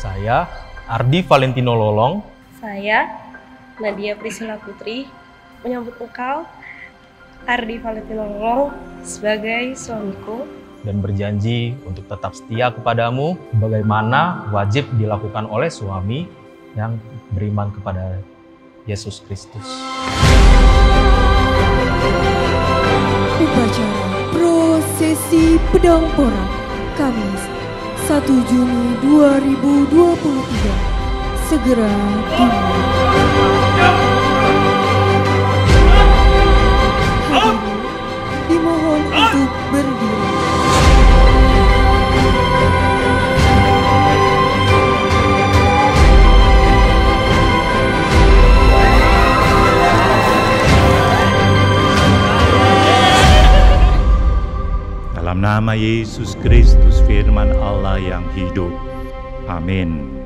Saya, Ardi Valentino Lolong. Saya, Nadia Priscilla Putri, menyambut engkau, Ardi Valentino Lolong, sebagai suamiku. Dan berjanji untuk tetap setia kepadamu, bagaimana wajib dilakukan oleh suami yang beriman kepada Yesus Kristus. Upacara prosesi pedang porang Kamis 1 Juni 2023 segera dimulai. Hadirin dimohon untuk berdiri. Dalam nama Yesus Kristus, firman Allah yang hidup. Amin.